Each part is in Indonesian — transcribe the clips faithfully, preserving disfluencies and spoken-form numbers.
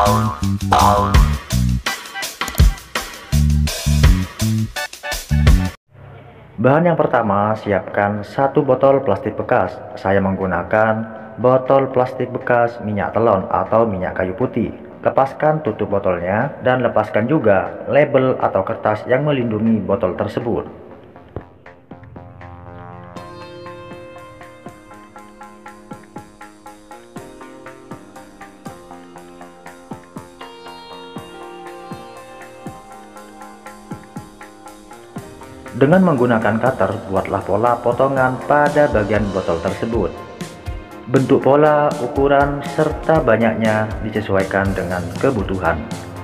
Bahan yang pertama, siapkan satu botol plastik bekas. Saya menggunakan botol plastik bekas minyak telon atau minyak kayu putih. Lepaskan tutup botolnya dan lepaskan juga label atau kertas yang melindungi botol tersebut. Dengan menggunakan cutter, buatlah pola potongan pada bagian botol tersebut. Bentuk pola, ukuran, serta banyaknya disesuaikan dengan kebutuhan.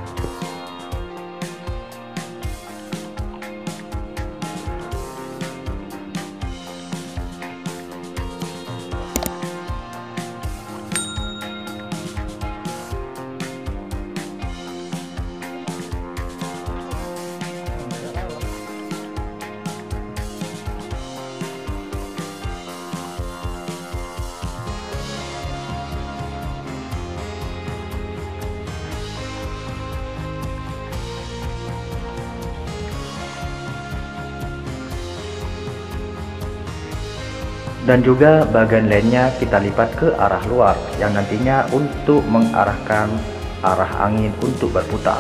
Dan juga bagian lainnya kita lipat ke arah luar yang nantinya untuk mengarahkan arah angin untuk berputar.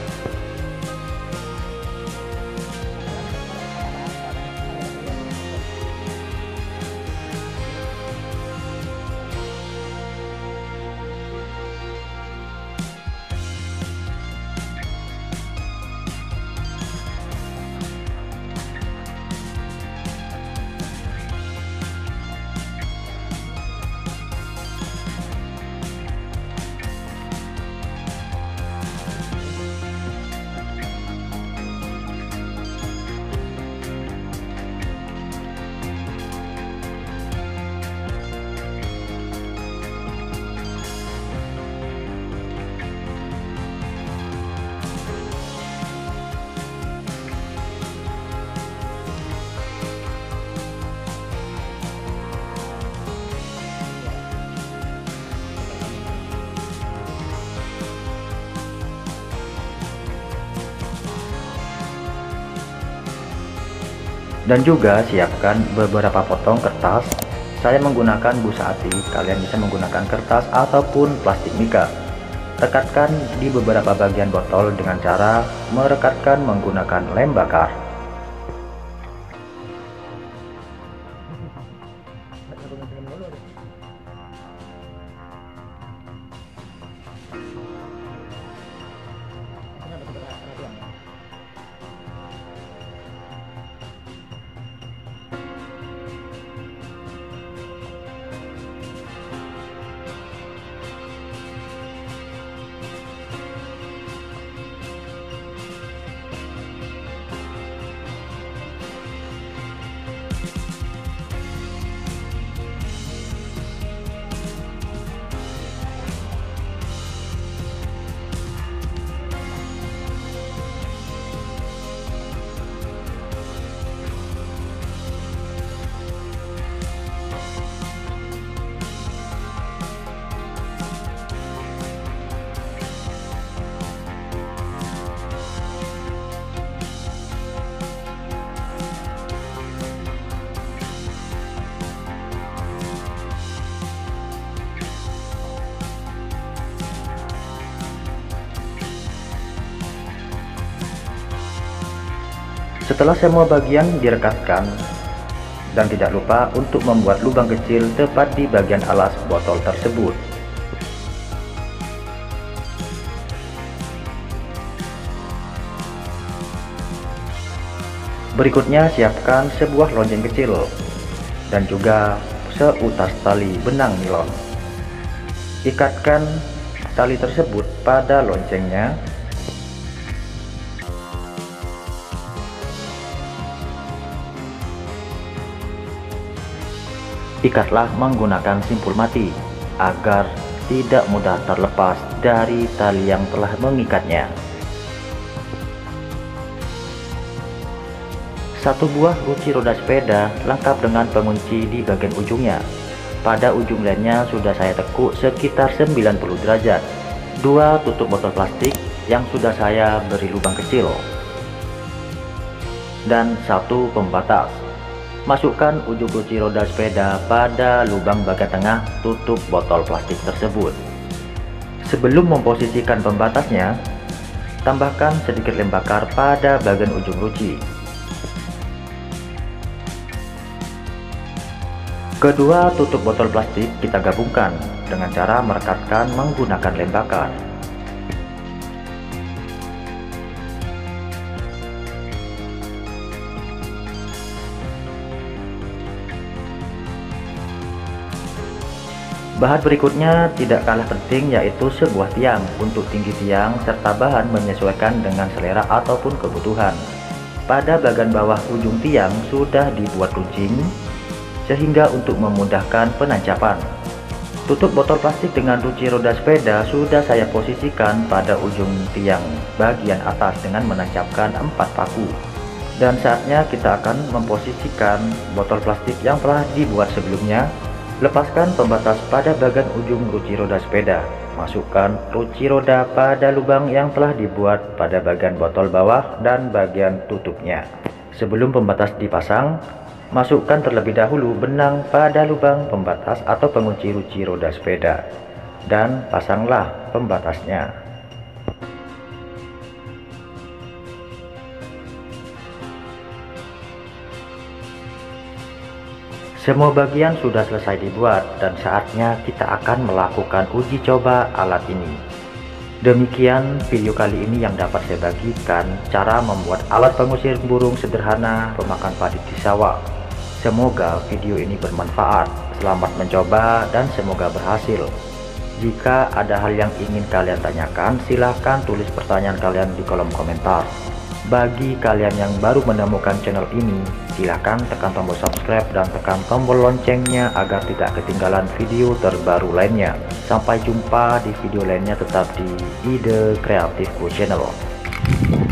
Dan juga siapkan beberapa potong kertas. Saya menggunakan busa ati, kalian bisa menggunakan kertas ataupun plastik mika. Rekatkan di beberapa bagian botol dengan cara merekatkan menggunakan lem bakar. Setelah semua bagian direkatkan, dan tidak lupa untuk membuat lubang kecil tepat di bagian alas botol tersebut. Berikutnya siapkan sebuah lonceng kecil dan juga seutas tali benang nilon. Ikatkan tali tersebut pada loncengnya. Ikatlah menggunakan simpul mati agar tidak mudah terlepas dari tali yang telah mengikatnya. Satu buah kunci roda sepeda lengkap dengan pengunci di bagian ujungnya. Pada ujung lainnya sudah saya tekuk sekitar sembilan puluh derajat dua tutup botol plastik yang sudah saya beri lubang kecil, dan satu pembatas. Masukkan ujung kunci roda sepeda pada lubang bagian tengah tutup botol plastik tersebut. Sebelum memposisikan pembatasnya, tambahkan sedikit lem bakar pada bagian ujung kunci. Kedua tutup botol plastik kita gabungkan dengan cara merekatkan menggunakan lem bakar. Bahan berikutnya tidak kalah penting, yaitu sebuah tiang untuk tinggi tiang serta bahan menyesuaikan dengan selera ataupun kebutuhan. Pada bagian bawah ujung tiang sudah dibuat runcing sehingga untuk memudahkan penancapan. Tutup botol plastik dengan kunci roda sepeda sudah saya posisikan pada ujung tiang bagian atas dengan menancapkan empat paku. Dan saatnya kita akan memposisikan botol plastik yang telah dibuat sebelumnya. Lepaskan pembatas pada bagian ujung kunci roda sepeda. Masukkan kunci roda pada lubang yang telah dibuat pada bagian botol bawah dan bagian tutupnya. Sebelum pembatas dipasang, masukkan terlebih dahulu benang pada lubang pembatas atau pengunci kunci roda sepeda, dan pasanglah pembatasnya. Semua bagian sudah selesai dibuat dan saatnya kita akan melakukan uji coba alat ini. Demikian video kali ini yang dapat saya bagikan, cara membuat alat pengusir burung sederhana pemakan padi di sawah. Semoga video ini bermanfaat. Selamat mencoba dan semoga berhasil. Jika ada hal yang ingin kalian tanyakan, silahkan tulis pertanyaan kalian di kolom komentar. Bagi kalian yang baru menemukan channel ini, silahkan tekan tombol subscribe dan tekan tombol loncengnya agar tidak ketinggalan video terbaru lainnya. Sampai jumpa di video lainnya, tetap di Ide Kreatifku Channel.